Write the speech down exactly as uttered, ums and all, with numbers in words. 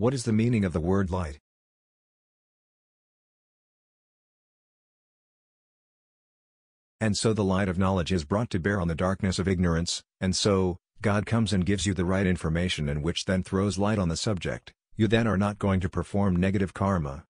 What is the meaning of the word light? And so the light of knowledge is brought to bear on the darkness of ignorance, and so, God comes and gives you the right information and which then throws light on the subject. You then are not going to perform negative karma,